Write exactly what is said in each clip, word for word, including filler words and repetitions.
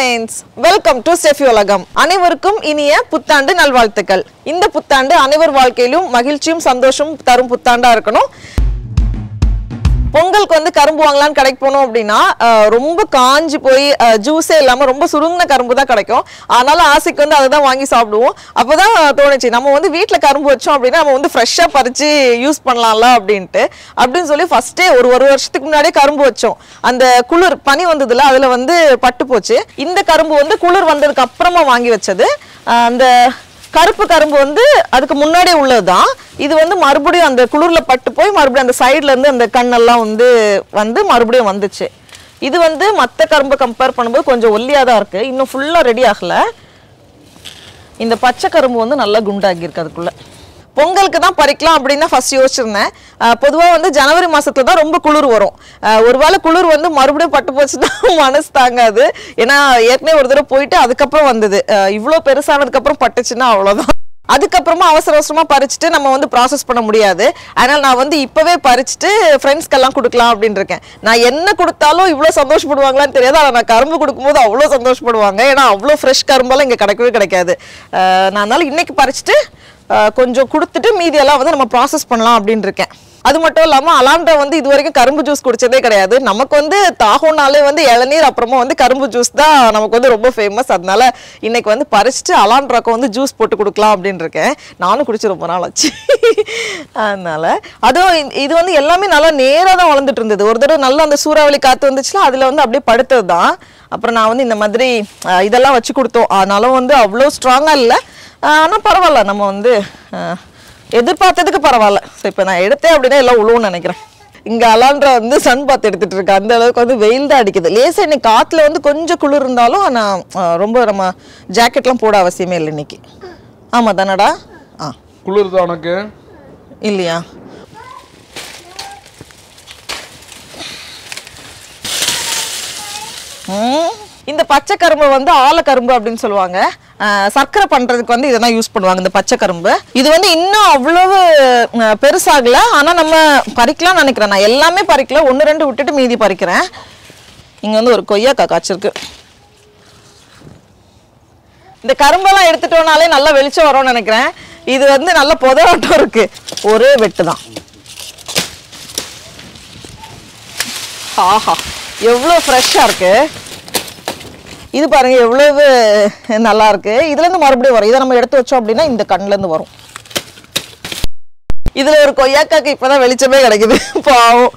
friends, welcome to Steffi Olagam. அனைவருக்கும் இனிய புத்தாண்டு நல்வாழ்த்துக்கள். இந்த புத்தாண்டு அனைவர் வாழ்க்கையிலும் மகிழ்ச்சியும் சந்தோஷமும் தரும் புத்தாண்டா இருக்கணும். பொங்கலுக்கு வந்து கரும்பு வாங்கலாம்னு கடைக்கு போனோம் அப்படின்னா ரொம்ப காஞ்சி போய் ஜூஸே இல்லாமல் ரொம்ப சுருங்கின கரும்பு தான் கிடைக்கும். அதனால ஆசைக்கு வந்து அதை தான் வாங்கி சாப்பிடுவோம். அப்போதான் தோணுச்சு நம்ம வந்து வீட்டில் கரும்பு வச்சோம் அப்படின்னா நம்ம வந்து ஃப்ரெஷ்ஷாக பறித்து யூஸ் பண்ணலாம்ல அப்படின்ட்டு அப்படின்னு சொல்லி ஃபர்ஸ்டே ஒரு ஒரு வருஷத்துக்கு முன்னாடியே கரும்பு வச்சோம். அந்த குளிர் பனி வந்ததுல அதில் வந்து பட்டு போச்சு. இந்த கரும்பு வந்து குளிர் வந்ததுக்கு அப்புறமா வாங்கி வச்சது. அந்த கருப்பு கரும்பு வந்து அதுக்கு முன்னாடியே உள்ளதுதான். இது வந்து மறுபடியும் அந்த குளிர்ல பட்டு போய் மறுபடியும் அந்த சைட்ல இருந்து அந்த கண்ணெல்லாம் வந்து வந்து மறுபடியும் வந்துச்சு. இது வந்து மற்ற கரும்பை கம்பேர் பண்ணும்போது கொஞ்சம் ஒல்லியாக தான் இருக்கு. இன்னும் ஃபுல்லா ரெடி ஆகல. இந்த பச்சை கரும்பு வந்து நல்லா குண்டாகி இருக்கு. அதுக்குள்ள பொங்கலுக்கு தான் பறிக்கலாம் அப்படின்னு தான் ஃபர்ஸ்ட் யோசிச்சிருந்தேன். பொதுவாக வந்து ஜனவரி மாசத்துல தான் ரொம்ப குளிர் வரும். ஒருவேளை குளிர் வந்து மறுபடியும் பட்டு போச்சுன்னா மனசு தாங்காது. ஏன்னா ஏற்கனவே ஒரு தடவை போயிட்டு அதுக்கப்புறம் வந்தது. இவ்வளோ பெருசானதுக்கு அப்புறம் பட்டுச்சுன்னா அவ்வளோதான். அதுக்கப்புறமா அவசர அவசரமா பறிச்சுட்டு நம்ம வந்து ப்ராசஸ் பண்ண முடியாது. அதனால நான் வந்து இப்பவே பறிச்சுட்டு ஃப்ரெண்ட்ஸ்க்கெல்லாம் கொடுக்கலாம் அப்படின்னு இருக்கேன். நான் என்ன கொடுத்தாலும் இவ்வளோ சந்தோஷப்படுவாங்களான்னு தெரியாது. ஆனால் நான் கரும்பு கொடுக்கும்போது அவ்வளோ சந்தோஷப்படுவாங்க. ஏன்னா அவ்வளோ ஃப்ரெஷ் கரும்பெல்லாம் இங்கே கிடைக்கவே கிடைக்காது. நான் அதனால இன்னைக்கு பறிச்சுட்டு கொஞ்சம் கொடுத்துட்டு மீதியெல்லாம் வந்து நம்ம ப்ராசஸ் பண்ணலாம் அப்படின்னு இருக்கேன். அது மட்டும் இல்லாமல் அலாண்டா வந்து இது வரைக்கும் கரும்பு ஜூஸ் குடிச்சதே கிடையாது. நமக்கு வந்து தாகம்னாலே வந்து இளநீர் அப்புறமா வந்து கரும்பு ஜூஸ் தான் நமக்கு வந்து ரொம்ப ஃபேமஸ். அதனால இன்னைக்கு வந்து பறிச்சுட்டு அலாண்டாக்கு வந்து ஜூஸ் போட்டு கொடுக்கலாம் அப்படின்னு இருக்கேன். நானும் குடிச்சு ரொம்ப நாள் ஆச்சு. அதனால அதுவும் இது வந்து எல்லாமே நல்லா நேராக தான் வளர்ந்துட்டு இருந்தது. ஒரு தடவை நல்லா அந்த சூறாவளி காற்று வந்துச்சுன்னா அதில் வந்து அப்படியே படுத்தது தான். அப்புறம் நான் வந்து இந்த மாதிரி இதெல்லாம் வச்சு கொடுத்தோம். அதனால வந்து அவ்வளோ ஸ்ட்ராங்காக இல்லை. ஆனால் பரவாயில்ல, நம்ம வந்து எதிர்பார்த்ததுக்கு பரவாயில்ல. ஸோ இப்போ நான் எடுத்தேன் அப்படின்னா எல்லாம் உழுவுன்னு நினைக்கிறேன். இங்கே அலாண்டா வந்து சன் பாத் எடுத்துட்டு இருக்கேன். அந்த அளவுக்கு வந்து வெயில் தான் அடிக்குது. லேசாக இன்னைக்கு காற்றுல வந்து கொஞ்சம் குளிர் இருந்தாலும் ஆனால் ரொம்ப நம்ம ஜாக்கெட்லாம் போட அவசியமே இல்லை இன்னைக்கு. ஆமாம் தானடா? ஆ குளிர் தான் உனக்கு இல்லையா? இந்த பச்சை கரும்பு வந்து ஆலக்கரும்பு அப்படின்னு சொல்லுவாங்க. சர்க்கரை பண்றதுக்கு வந்து இதெல்லாம் யூஸ் பண்ணுவாங்க. இந்த பச்சை கரும்பு இது வந்து இன்னும் அவ்வளவு பெருசாகல. ஆனா நம்ம பறிக்கலாம் நினைக்கிறேன். நான் எல்லாமே பறிக்கல, ஒன்று ரெண்டு விட்டுட்டு மீதி பறிக்கிறேன். இங்க வந்து ஒரு கொய்யாக்கா காய்ச்சிருக்கு. இந்த கரும்பெல்லாம் எடுத்துட்டோம்னாலே நல்லா வெளிச்சம் வரும்னு நினைக்கிறேன். இது வந்து நல்ல புதராட்டம் இருக்கு. ஒரே வெட்டு தான். ஆஹா, எவ்வளோ ஃப்ரெஷ்ஷாக இருக்கு. இது பாருங்க எவ்வளவு நல்லா இருக்கு. இதுல இருந்து மறுபடியும் வரும். இதை நம்ம எடுத்து வச்சோம் அப்படின்னா இந்த கண்ணுல இருந்து வரும். இதுல ஒரு கொய்யாக்காக்கு இப்பதான் வெளிச்சமே கிடைக்குது. பாவம்.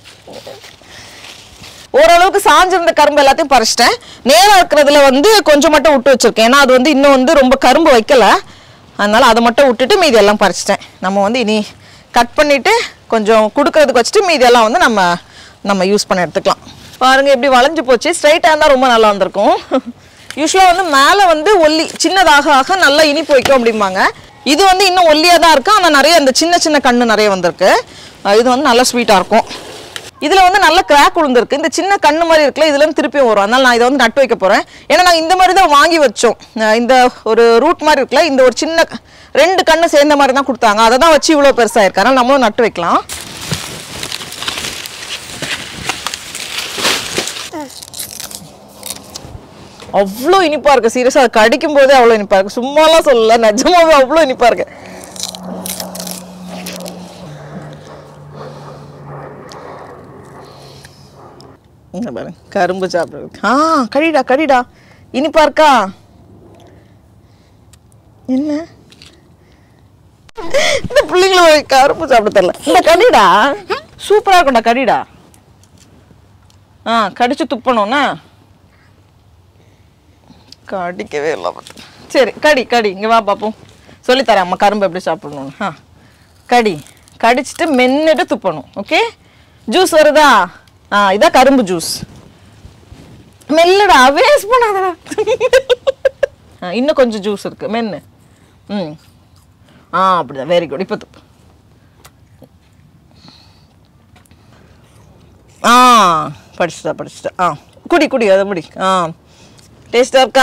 ஓரளவுக்கு சாஞ்சிருந்த கரும்பு எல்லாத்தையும் பறிச்சிட்டேன். நேரம் இருக்கிறதுல வந்து கொஞ்சம் மட்டும் விட்டு வச்சிருக்கேன். ஏன்னா அது வந்து இன்னும் வந்து ரொம்ப கரும்பு வைக்கல. அதனால அதை மட்டும் விட்டுட்டு மீதி எல்லாம் பறிச்சிட்டேன். நம்ம வந்து இனி கட் பண்ணிட்டு கொஞ்சம் கொடுக்கறதுக்கு வச்சுட்டு மீதி எல்லாம் வந்து நம்ம நம்ம யூஸ் பண்ண எடுத்துக்கலாம். பாருங்க எப்படி வளைஞ்சு போச்சு. ஸ்ட்ரைட்டாக இருந்தால் ரொம்ப நல்லா வந்திருக்கும். யூஸ்வலாக வந்து மேலே வந்து ஒல்லி சின்னதாக ஆக நல்லா இனிப்பு வைக்கும் அப்படிம்பாங்க. இது வந்து இன்னும் ஒல்லியாக தான் இருக்கும். ஆனால் நிறைய அந்த சின்ன சின்ன கண்ணு நிறைய வந்திருக்கு. இது வந்து நல்லா ஸ்வீட்டாக இருக்கும். இதில் வந்து நல்ல கிராக் விழுந்திருக்கு. இந்த சின்ன கண்ணு மாதிரி இருக்குல்ல, இதுல இருந்து திருப்பியும் வரும். அதனால நான் இதை வந்து நட்டு வைக்க போகிறேன். ஏன்னா நாங்கள் இந்த மாதிரி தான் வாங்கி வச்சோம். இந்த ஒரு ரூட் மாதிரி இருக்குல்ல, இந்த ஒரு சின்ன ரெண்டு கண்ணு சேர்ந்த மாதிரி தான் கொடுத்தாங்க. அதை தான் வச்சு இவ்வளோ பெருசாக இருக்கு. அதனால் நம்மளும் நட்டு வைக்கலாம். அவ்வளோ இனிப்பா இருக்கு. சீரியஸா அது கடிக்கும் போதே அவ்வளோ இனிப்பா இருக்கு. சும்மாலாம் சொல்லல, நிஜமாவே அவ்வளோ இனிப்பா இருக்கு. பாருங்க கரும்பு சாப்பிடுறது. ஆ கடிடா கடிடா. இனிப்பா இருக்கா? என்ன இந்த பிள்ளைங்களை கரும்பு சாப்பிட தெரியல. இந்த கடிடா சூப்பரா இருக்கும்டா. கடிடா. ஆ கடிச்சு துப்பணும்னா கடிக்கவே இல்லை. சரி கடி கடி. இங்கே வா பார்ப்போம். சொல்லித்தரேன் அம்மா கரும்பு எப்படி சாப்பிடணும்னு. ஆ கடி கடிச்சிட்டு மென்னுட்டு துப்பணும். ஓகே, ஜூஸ் வருதா? ஆ இதான் கரும்பு ஜூஸ். மெல்லடா, வேஸ்ட் பண்ணாதடா. இன்னும் கொஞ்சம் ஜூஸ் இருக்கு, மென்னு. ம் ஆ அப்படிதான். Very good. இப்போ துப்பு. ஆ படிச்சுட்டா படிச்சுட்டா. ஆ குடி குடி அதை முடி. ஆ டேஸ்டா இருக்கா?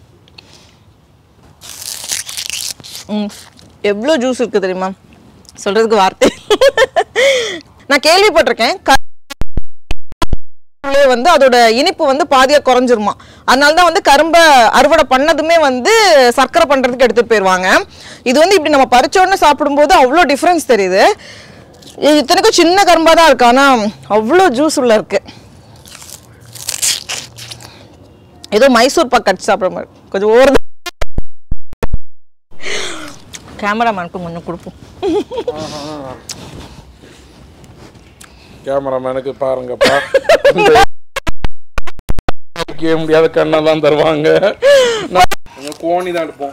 ம் எவ்வளோ ஜூஸ் இருக்கு தெரியுமா? சொல்றதுக்கு வார்த்தை. நான் கேள்விப்பட்டிருக்கேன் வந்து அதோட இனிப்பு வந்து பாதியா குறைஞ்சிருமா. அதனால தான் வந்து கரும்பை அறுவடை பண்ணதுமே வந்து சர்க்கரை பண்றதுக்கு எடுத்துட்டு போயிடுவாங்க. இது வந்து இப்படி நம்ம பறிச்ச உடனே சாப்பிடும்போது அவ்வளோ டிஃப்ரென்ஸ் தெரியுது. இத்தனைக்கும் சின்ன கரும்பா தான் இருக்கு, ஆனா அவ்வளோ ஜூஸ் உள்ள இருக்கு. ஏதோ மைசூர் பாக் கடிச்சு சாப்பிட்ற மாதிரி கொஞ்சம் ஓடுது. கேமராமேனுக்கு கொஞ்சம் கொடுப்போம். கேமராமேனுக்கு பாருங்கப்பா, முடியாத கண்ணெல்லாம் தருவாங்க. கோணி தான் எடுப்போம்.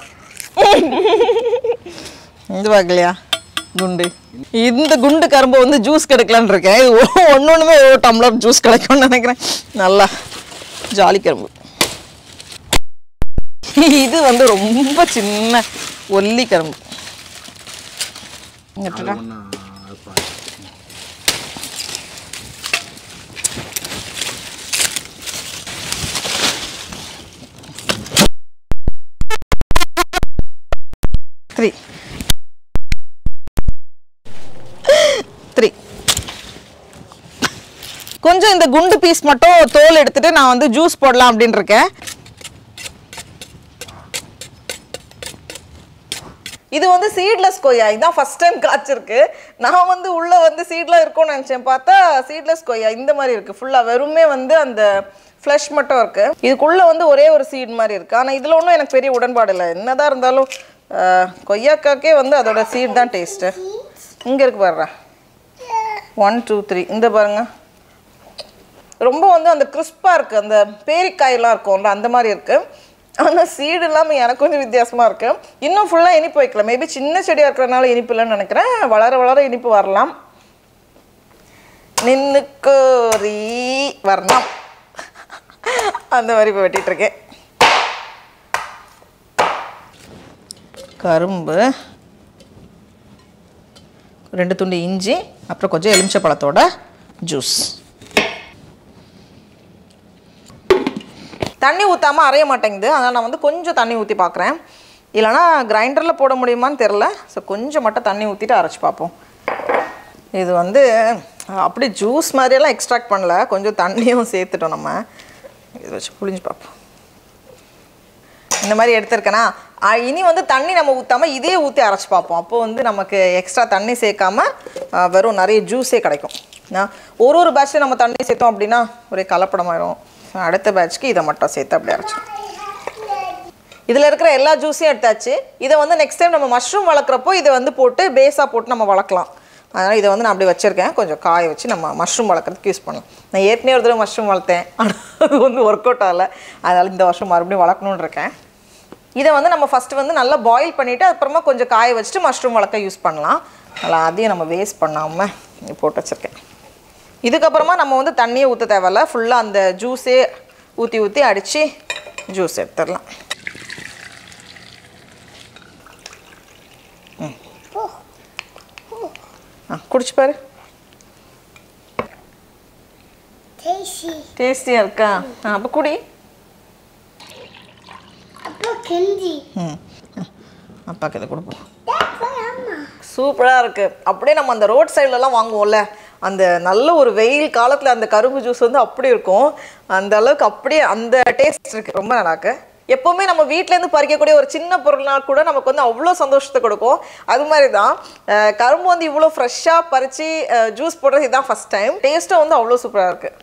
இந்த பார்க்கலையா குண்டு, இந்த குண்டு கரும்பு வந்து ஜூஸ் கிடைக்கலான்னு இருக்கேன். இது ஒன்று ஒன்றுமே ஒரு டம்ளர் ஜூஸ் கிடைக்கும்னு நினைக்கிறேன். நல்லா ஜாலி கரும்பு. இது வந்து ரொம்ப சின்ன ஒல்லி கரும்பு. த்ரீ த்ரீ கொஞ்சம் இந்த குண்டு பீஸ் மட்டும் தோல் எடுத்துட்டு நான் வந்து ஜூஸ் போடலாம் அப்படின்னு இருக்கேன். இது வந்து சீட்லெஸ் கொய்யா. இதுதான் ஃபர்ஸ்ட் டைம் காய்ச்சிருக்கு. நான் வந்து உள்ள வந்து சீட்லாம் இருக்கும்னு நினைச்சேன், பார்த்தா சீட்லெஸ் கொய்யா இந்த மாதிரி இருக்கு. ஃபுல்லா வெறுமே வந்து அந்த ஃப்ளஷ் மட்டும் இருக்கு. இதுக்குள்ள வந்து ஒரே ஒரு சீட் மாதிரி இருக்கு. ஆனா இதுல ஒன்றும் எனக்கு பெரிய உடன்பாடு இல்லை. என்னதான் இருந்தாலும் கொய்யாக்காக்கே வந்து அதோட சீட் தான் டேஸ்ட்டு. இங்க இருக்கு பாருங்க, ஒன் டூ த்ரீ. இந்த பாருங்க, ரொம்ப வந்து அந்த கிறிஸ்பா இருக்கு. அந்த பேரிக்காயெல்லாம் இருக்கும்ல அந்த மாதிரி இருக்கு. ஆனால் சீடு இல்லாமல் எனக்கு கொஞ்சம் வித்தியாசமாக இருக்கு. இன்னும் ஃபுல்லாக இனிப்பு வைக்கல. மேபி சின்ன செடியாக இருக்கிறதுனால இனிப்பு இல்லைன்னு நினைக்கிறேன். வளர வளர இனிப்பு வரலாம். நின்னுக்கோரி வரணும் அந்த மாதிரி இப்போ வெட்டிட்டு இருக்கேன். கரும்பு, ரெண்டு துண்டு இஞ்சி, அப்புறம் கொஞ்சம் எலுமிச்சை பழத்தோட ஜூஸ். தண்ணி ஊற்றாமல் அரைய மாட்டேங்குது, அதனால் நான் வந்து கொஞ்சம் தண்ணி ஊற்றி பார்க்குறேன். இல்லைனா கிரைண்டரில் போட முடியுமான்னு தெரில. ஸோ கொஞ்சம் மட்டும் தண்ணி ஊற்றிட்டு அரைச்சி பார்ப்போம். இது வந்து அப்படி ஜூஸ் மாதிரியெல்லாம் எக்ஸ்ட்ராக்ட் பண்ணல, கொஞ்சம் தண்ணியும் சேர்த்துட்டோம். நம்ம இதை வச்சு புளிஞ்சு பார்ப்போம். இந்த மாதிரி எடுத்துருக்கேன்னா இனி வந்து தண்ணி நம்ம ஊற்றாமல் இதே ஊற்றி அரைச்சி பார்ப்போம். அப்போது வந்து நமக்கு எக்ஸ்ட்ரா தண்ணி சேர்க்காம வெறும் நிறைய ஜூஸே கிடைக்கும். ஒரு ஒரு பேட்ச்சில் நம்ம தண்ணி சேர்த்தோம் அப்படின்னா ஒரே கலப்படமாயிரும். அடுத்த பேட்ச்க்கு இதை மட்டும் சேர்த்து அப்படி அரைச்சிடும். இதில் இருக்கிற எல்லா ஜூஸையும் எடுத்தாச்சு. இதை வந்து நெக்ஸ்ட் டைம் நம்ம மஷ்ரூம் வளர்க்குறப்போ இதை வந்து போட்டு பேஸாக போட்டு நம்ம வளர்க்கலாம். அதனால் இதை வந்து நான் அப்படி வச்சுருக்கேன். கொஞ்சம் காய வச்சு நம்ம மஷ்ரூம் வளர்க்குறதுக்கு யூஸ் பண்ணலாம். நான் ஏற்கனவே ஒரு தடவை மஷ்ரூம் வளர்த்தேன், ஆனால் அது வந்து ஒர்க் அவுட் ஆகலை. அதனால் இந்த வருஷம் மறுபடியும் வளர்க்கணுன்னு இருக்கேன். இதை வந்து நம்ம ஃபஸ்ட்டு வந்து நல்லா பாயில் பண்ணிவிட்டு அப்புறமா கொஞ்சம் காய வச்சுட்டு மஷ்ரூம் வளர்க்க யூஸ் பண்ணலாம். அதனால் அதையும் நம்ம வேஸ்ட் பண்ணாமல் போட்டு வச்சுருக்கேன். இதுக்கப்புறமா நம்ம வந்து தண்ணியை ஊற்ற தேவையில்ல, ஃபுல்லாக அந்த ஜூஸே ஊற்றி ஊற்றி அடித்து ஜூஸ் எடுத்துடலாம். ம் ஆ குடிச்சு பாரு. டேஸ்டியாக இருக்கா? ஆ அப்போ குடி. ம் அப்பாக்கு இதை கொடுப்போம். சூப்பராக இருக்குது. அப்படியே நம்ம அந்த ரோட் சைட்லலாம் வாங்குவோம்ல, அந்த நல்ல ஒரு வெயில் காலத்தில் அந்த கரும்பு ஜூஸ் வந்து அப்படி இருக்கும். அந்த அளவுக்கு அப்படியே அந்த டேஸ்ட் இருக்குது. ரொம்ப நல்லாக்கு. எப்போவுமே நம்ம வீட்டிலேருந்து பறிக்கக்கூடிய ஒரு சின்ன பொருள்னால் கூட நமக்கு வந்து அவ்வளோ சந்தோஷத்தை கொடுக்கும். அது மாதிரி தான் கரும்பு வந்து இவ்வளோ ஃப்ரெஷ்ஷாக பறித்து ஜூஸ் போடுறது இதுதான் ஃபஸ்ட் டைம். டேஸ்ட்டும் வந்து அவ்வளோ சூப்பராக இருக்குது.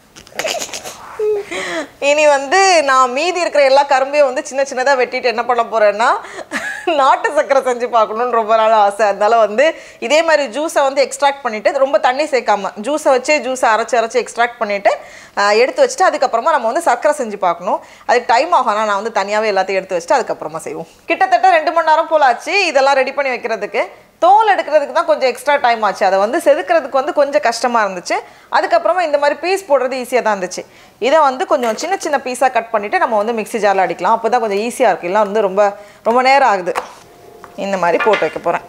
இனி வந்து நான் மீதி இருக்கிற எல்லா கரும்பையும் வந்து சின்ன சின்னதாக வெட்டிட்டு என்ன பண்ண போகிறேன்னா நாட்டு சக்கரை செஞ்சு பார்க்கணுன்னு ரொம்ப நாள் ஆசை. அதனால வந்து இதே மாதிரி ஜூஸை வந்து எக்ஸ்ட்ராக்ட் பண்ணிவிட்டு ரொம்ப தண்ணி சேர்க்காம ஜூஸை வச்சு ஜூஸை அரைச்சி அரைச்சி எக்ஸ்ட்ராக்ட் பண்ணிவிட்டு எடுத்து வச்சுட்டு அதுக்கப்புறமா நம்ம வந்து சர்க்கரை செஞ்சு பார்க்கணும். அதுக்கு டைம் ஆகும். ஆனால் நான் வந்து தனியாகவே எல்லாத்தையும் எடுத்து வச்சுட்டு அதுக்கப்புறமா செய்வோம். கிட்டத்தட்ட ரெண்டு மணி நேரம் போல் ஆச்சு இதெல்லாம் ரெடி பண்ணி வைக்கிறதுக்கு. தோல் எடுக்கிறதுக்கு தான் கொஞ்சம் எக்ஸ்ட்ரா டைம் ஆச்சு. அதை வந்து செதுக்கிறதுக்கு வந்து கொஞ்சம் கஷ்டமாக இருந்துச்சு. அதுக்கப்புறமா இந்த மாதிரி பீஸ் போடுறது ஈஸியாக தான் இருந்துச்சு. இதை வந்து கொஞ்சம் சின்ன சின்ன பீஸாக கட் பண்ணிவிட்டு நம்ம வந்து மிக்ஸி ஜாரில் அடிக்கலாம். அப்போ தான் கொஞ்சம் ஈஸியாக இருக்குது. இல்லை வந்து ரொம்ப ரொம்ப நேரம் ஆகுது. இந்த மாதிரி போட்டு வைக்க போகிறேன்.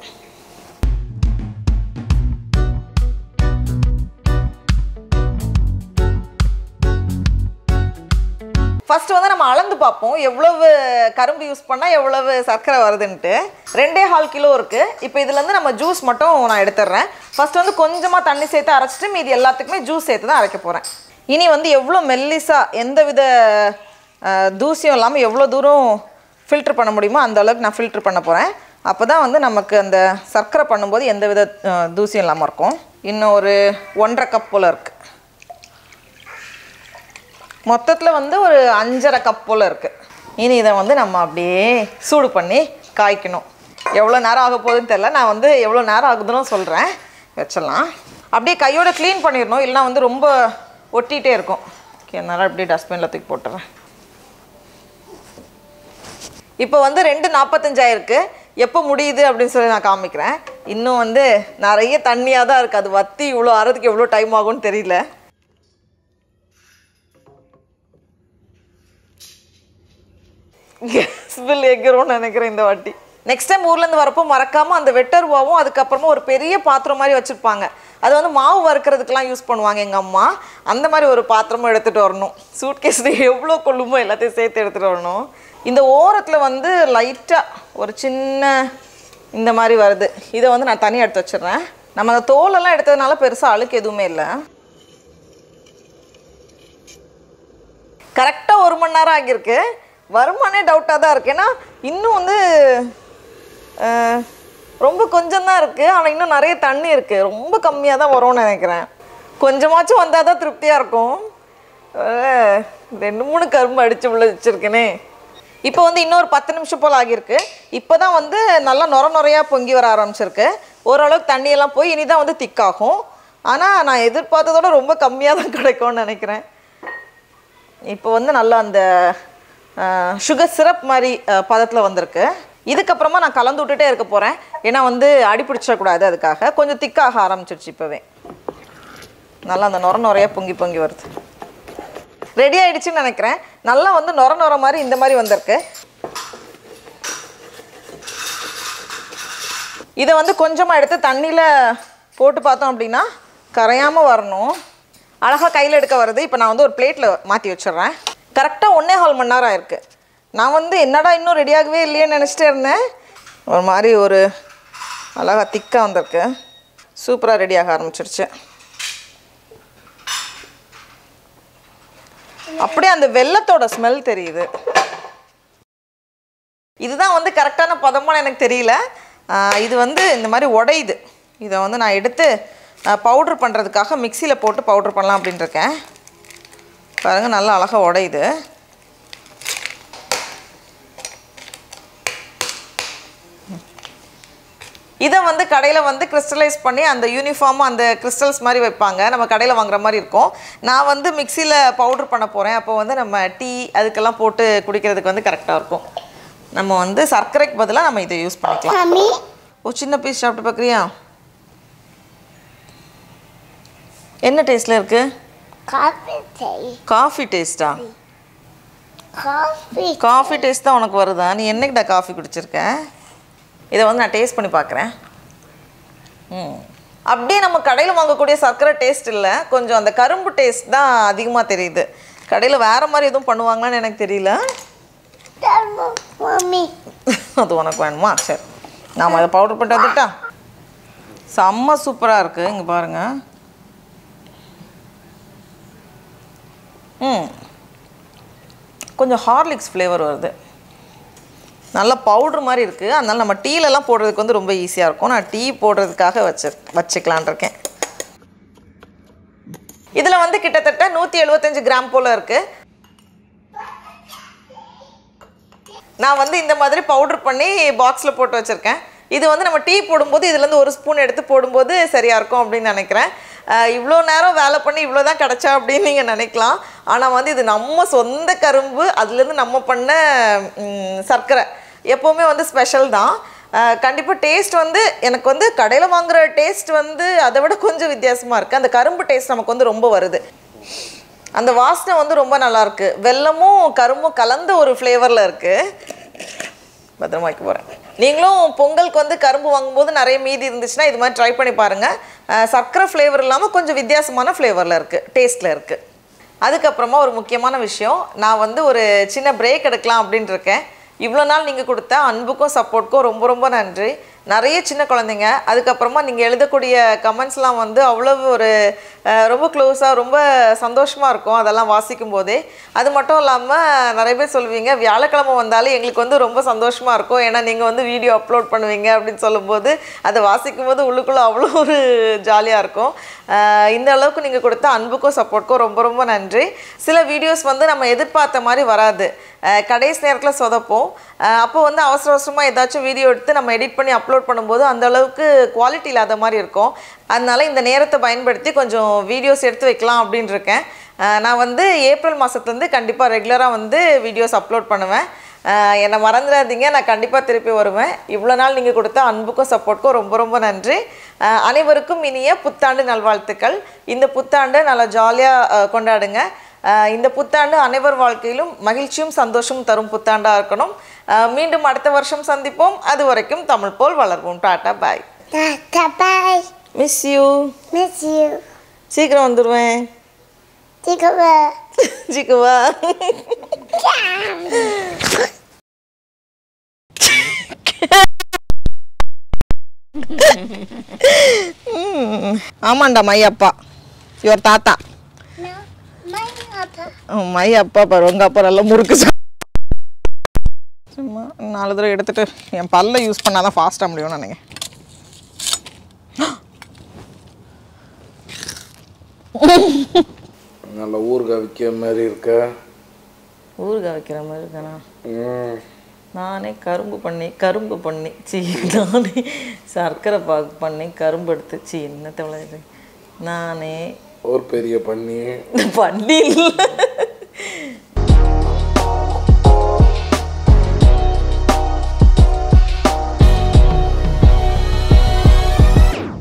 ஃபர்ஸ்ட் வந்து நம்ம அளந்து பார்ப்போம் எவ்வளவு கரும்பு யூஸ் பண்ணால் எவ்வளவு சர்க்கரை வருதுன்ட்டு. ரெண்டே கால் கிலோ இருக்குது. இப்போ இதுலேருந்து நம்ம ஜூஸ் மட்டும் நான் எடுத்துடுறேன். ஃபர்ஸ்ட் வந்து கொஞ்சமாக தண்ணி சேர்த்து அரைச்சிட்டு மீதி எல்லாத்துக்குமே ஜூஸ் சேர்த்து தான் அரைக்க போகிறேன். இனி வந்து எவ்வளோ மெல்லிஸாக எந்த வித தூசியும் இல்லாமல் எவ்வளோ தூரம் ஃபில்ட்ரு பண்ண முடியுமோ அந்த அளவுக்கு நான் ஃபில்ட்ரு பண்ண போகிறேன். அப்போ தான் வந்து நமக்கு அந்த சர்க்கரை பண்ணும்போது எந்த வித தூசியும் இல்லாமல் இருக்கும். இன்னும் ஒரு ஒன்றரை கப் போல் இருக்குது. மொத்தத்தில் வந்து ஒரு அஞ்சரை கப் போல் இருக்குது. இனி இதை வந்து நம்ம அப்படியே சூடு பண்ணி காய்க்கணும். எவ்வளோ நேரம் ஆக போகுதுன்னு தெரில. நான் வந்து எவ்வளோ நேரம் ஆகுதுன்னு சொல்கிறேன். வச்சிடலாம். அப்படியே கையோட க்ளீன் பண்ணிடணும், இல்லைனா வந்து ரொம்ப ஒட்டிகிட்டே இருக்கும். ஓகே, அதனால் அப்படியே டஸ்ட்பினில் தூக்கி போட்டுறேன். இப்போ வந்து ரெண்டு நாற்பத்தஞ்சாயிருக்கு. எப்போ முடியுது அப்படின்னு சொல்லி நான் காமிக்கிறேன். இன்னும் வந்து நிறைய தண்ணியாக தான் இருக்குது. அது வற்றி இவ்வளோ ஆறதுக்கு எவ்வளோ டைம் ஆகும்னு தெரியல. கேஸ் பில் எகிறோன்னு நினைக்கிறேன் இந்த வாட்டி. நெக்ஸ்ட் டைம் ஊர்லேருந்து வரப்போ மறக்காமல் அந்த வெட்டருவாவும் அதுக்கப்புறமா ஒரு பெரிய பாத்திரம் மாதிரி வச்சுருப்பாங்க. அது வந்து மாவு வறுக்கிறதுக்கெலாம் யூஸ் பண்ணுவாங்க எங்கள் அம்மா. அந்த மாதிரி ஒரு பாத்திரமும் எடுத்துகிட்டு வரணும். சூட் கேஸில் எவ்வளோ கொள்ளுமோ எல்லாத்தையும் சேர்த்து எடுத்துகிட்டு வரணும். இந்த ஓரத்தில் வந்து லைட்டாக ஒரு சின்ன இந்த மாதிரி வருது. இதை வந்து நான் தனியாக எடுத்து வச்சிடுறேன். நம்ம அந்த தோலெல்லாம் எடுத்ததுனால பெருசாக அழுக்கு எதுவுமே இல்லை. கரெக்டாக ஒரு மணி நேரம் ஆகியிருக்கு. வருமானே டவுட்டாக தான் இருக்குது. ஏன்னா இன்னும் வந்து ரொம்ப கொஞ்சம் தான் இருக்குது. ஆனால் இன்னும் நிறைய தண்ணி இருக்குது. ரொம்ப கம்மியாக தான் வரும்னு நினைக்கிறேன். கொஞ்சமாச்சும் வந்தால் தான் திருப்தியாக இருக்கும். ரெண்டு மூணு கரும்பு அடித்து உள்ள வச்சுருக்கேனே. இப்போ வந்து இன்னொரு பத்து நிமிஷம் போல் ஆகியிருக்கு. இப்போ தான் வந்து நல்லா நுர நுறையாக பொங்கி வர ஆரம்பிச்சிருக்கு. ஓரளவுக்கு தண்ணியெல்லாம் போய் இனி தான் வந்து திக்காகும். ஆனால் நான் எதிர்பார்த்ததோட ரொம்ப கம்மியாக தான் கிடைக்கும்னு நினைக்கிறேன். இப்போ வந்து நல்லா அந்த சுகர் சிரப் மாதிரி பதத்தில் வந்திருக்கு. இதுக்கப்புறமா நான் கலந்து விட்டுட்டே இருக்க போகிறேன். ஏன்னா வந்து அடி பிடிச்சிடக்கூடாது, அதுக்காக. கொஞ்சம் திக்காக ஆரம்பிச்சிடுச்சு. இப்போவே நல்லா அந்த நுர நுறையாக பொங்கி பொங்கி வருது. ரெடி ஆகிடுச்சின்னு நினைக்கிறேன். நல்லா வந்து நுர நுர மாதிரி இந்த மாதிரி வந்திருக்கு. இதை வந்து கொஞ்சமாக எடுத்து தண்ணியில் போட்டு பார்த்தோம் அப்படின்னா கரையாமல் வரணும். அழகாக கையில் எடுக்க வருது. இப்போ நான் வந்து ஒரு பிளேட்டில் மாற்றி வச்சிடுறேன். கரெக்டாக ஒன்றே கால் மணி நேரம் ஆயிருக்கு. நான் வந்து என்னடா இன்னும் ரெடியாகவே இல்லையேன்னு நினச்சிட்டே இருந்தேன். ஒரு மாதிரி ஒரு அழகாக திக்காக வந்திருக்கு. சூப்பராக ரெடியாக ஆரம்பிச்சிருச்சு. அப்படியே அந்த வெல்லத்தோட ஸ்மெல் தெரியுது. இதுதான் வந்து கரெக்டான பதமான எனக்கு தெரியல. இது வந்து இந்த மாதிரி உடையுது. இதை வந்து நான் எடுத்து பவுட்ரு பண்ணுறதுக்காக மிக்சியில் போட்டு பவுட்ரு பண்ணலாம் அப்படின்னு இருக்கேன். பாருங்கள், நல்லா அழகாக உடையுது. இதை வந்து கடையில் வந்து கிறிஸ்டலைஸ் பண்ணி அந்த யூனிஃபார்மாக அந்த கிறிஸ்டல்ஸ் மாதிரி வைப்பாங்க. நம்ம கடையில் வாங்குற மாதிரி இருக்கும். நான் வந்து மிக்சியில் பவுட்ரு பண்ண போகிறேன். அப்போ வந்து நம்ம டீ அதுக்கெல்லாம் போட்டு குடிக்கிறதுக்கு வந்து கரெக்டாக இருக்கும். நம்ம வந்து சர்க்கரைக்கு பதிலாக நம்ம இதை யூஸ் பண்ணிக்கலாம். ஒரு சின்ன பீஸ் சாப்பிட்டு பார்க்குறியா? என்ன டேஸ்ட்டில் இருக்குது? Coffee taste. காஃபி டேஸ்ட்டா? காஃபி காஃபி டேஸ்ட் தான் உனக்கு வருதா? நீ என்னைக்கிட்ட காஃபி குடிச்சிருக்க? இதை வந்து நான் டேஸ்ட் பண்ணி பார்க்குறேன். ம் அப்படியே நம்ம கடையில் வாங்கக்கூடிய சர்க்கரை டேஸ்ட் இல்லை, கொஞ்சம் அந்த கரும்பு டேஸ்ட் தான் அதிகமாக தெரியுது. கடையில் வேறு மாதிரி எதுவும் பண்ணுவாங்களான்னு எனக்கு தெரியல. மம்மி அது உனக்கு வேணுமா? சரி, நாம் அதை பவுடர் பண்ணிட்டு வந்துட்டா. செம்ம சூப்பராக இருக்குது. இங்கே பாருங்கள். ம் கொஞ்சம் ஹார்லிக்ஸ் ஃப்ளேவர் வருது. நல்லா பவுட்ரு மாதிரி இருக்குது. அதனால் நம்ம டீலெல்லாம் போடுறதுக்கு வந்து ரொம்ப ஈஸியாக இருக்கும். நான் டீ போடுறதுக்காக வச்சு வச்சுக்கலான் இருக்கேன். இதில் வந்து கிட்டத்தட்ட நூற்றி எழுபத்தஞ்சு கிராம் போல் இருக்குது. நான் வந்து இந்த மாதிரி பவுட்ரு பண்ணி பாக்ஸில் போட்டு வச்சுருக்கேன். இது வந்து நம்ம டீ போடும்போது இதுலேருந்து ஒரு ஸ்பூன் எடுத்து போடும்போது சரியாக இருக்கும் அப்படின்னு நினைக்கிறேன். இவ்வளோ நேரம் வேலை பண்ணி இவ்வளோ தான் கிடச்சா அப்படின்னு நீங்கள் நினைக்கலாம். ஆனால் வந்து இது நம்ம சொந்த கரும்பு, அதுலேருந்து நம்ம பண்ண சர்க்கரை எப்போவுமே வந்து ஸ்பெஷல் தான். கண்டிப்பாக டேஸ்ட் வந்து எனக்கு வந்து கடையில் வாங்குகிற டேஸ்ட் வந்து அதை விட கொஞ்சம் வித்தியாசமாக இருக்குது. அந்த கரும்பு டேஸ்ட் நமக்கு வந்து ரொம்ப வருது. அந்த வாசனை வந்து ரொம்ப நல்லாயிருக்கு. வெல்லமும் கரும்பும் கலந்த ஒரு ஃப்ளேவரில் இருக்குது. பத்திரமா வைக்க போகிறேன். நீங்களும் பொங்கலுக்கு வந்து கரும்பு வாங்கும்போது நிறைய மீதி இருந்துச்சுன்னா இது மாதிரி ட்ரை பண்ணி பாருங்கள். சர்க்கரை ஃப்ளேவர் இல்லாமல் கொஞ்சம் வித்தியாசமான ஃப்ளேவரில் இருக்குது, டேஸ்ட்டில் இருக்குது. அதுக்கப்புறமா ஒரு முக்கியமான விஷயம், நான் வந்து ஒரு சின்ன பிரேக் எடுக்கலாம் அப்படின்ட்டு இருக்கேன். இவ்வளோ நாள் நீங்கள் கொடுத்த அன்புக்கும் சப்போர்ட்டுக்கும் ரொம்ப ரொம்ப நன்றி. நிறைய சின்ன குழந்தைங்க, அதுக்கப்புறமா நீங்கள் எழுதக்கூடிய கமெண்ட்ஸ்லாம் வந்து அவ்வளோ ஒரு ரொம்ப க்ளோஸாக ரொம்ப சந்தோஷமாக இருக்கும் அதெல்லாம் வாசிக்கும் போதே. அது மட்டும் இல்லாமல் நிறைய பேர் சொல்லுவீங்க வியாழக்கிழமை வந்தாலும் எங்களுக்கு வந்து ரொம்ப சந்தோஷமாக இருக்கும், ஏன்னா நீங்கள் வந்து வீடியோ அப்லோட் பண்ணுவீங்க அப்படின்னு சொல்லும்போது அதை வாசிக்கும் போது உள்ளுக்குள்ளே அவ்வளோ ஒரு ஜாலியாக இருக்கும். இந்த அளவுக்கு நீங்கள் கொடுத்த அன்புக்கும் சப்போர்ட்க்கும் ரொம்ப ரொம்ப நன்றி. சில வீடியோஸ் வந்து நம்ம எதிர்பார்த்த மாதிரி வராது, கடைசி நேரத்தில் சொதப்போம். அப்போ வந்து அவசர அவசரமாக ஏதாச்சும் வீடியோ எடுத்து நம்ம எடிட் பண்ணி அப்லோட் பண்ணும்போது அந்த அளவுக்கு குவாலிட்டி இல்லாத மாதிரி இருக்கும். அதனால இந்த நேரத்தை பயன்படுத்தி கொஞ்சம் வீடியோஸ் எடுத்து வைக்கலாம் அப்படின்னு இருக்கேன். நான் வந்து ஏப்ரல் மாதத்துலேருந்து கண்டிப்பாக ரெகுலராக வந்து வீடியோஸ் அப்லோட் பண்ணுவேன். என்னை மறந்துடாதீங்க, நான் கண்டிப்பாக திருப்பி வருவேன். இவ்வளோ நாள் நீங்கள் கொடுத்த அன்புக்கும் சப்போர்ட்க்கும் ரொம்ப ரொம்ப நன்றி. அனைவருக்கும் இனிய புத்தாண்டு நல்வாழ்த்துக்கள். இந்த புத்தாண்டு நல்லா ஜாலியாக கொண்டாடுங்க. இந்த புத்தாண்டு அனைவர் வாழ்க்கையிலும் மகிழ்ச்சியும் சந்தோஷமும் தரும் புத்தாண்டாக இருக்கணும். மீண்டும் அடுத்த வருஷம் சந்திப்போம். அது வரைக்கும் தமிழ் போல் வளர்வோம். Tata bye. Tata, bye. Miss you. Miss you. சீக்கிரம் வந்துடுவேன். Jigaba. ஜிக்குவா. ஆமாண்டா மை அப்பா, யுவர் தாத்தா. No, my papa. மை அப்பா பாரு, உங்க அப்பா நல்லா முறுக்கு. சும்மா நாலு தடவை எடுத்துட்டு என் பல்ல யூஸ் பண்ணாதான் ஃபாஸ்ட்டாக முடியும்னு நினைக்கிறேன். நல்ல ஊறுகாய் விற்கிற மாதிரி இருக்க. ஊறுகாய் வைக்கிற மாதிரி இருக்கானா? நானே கரும்பு பண்ணி கரும்பு பண்ணி சி நானே சர்க்கரை பாகு பண்ணி கரும்பு எடுத்து சி என்ன தவிர நானே ஒரு பெரிய பண்ணி பண்ணி இல்லை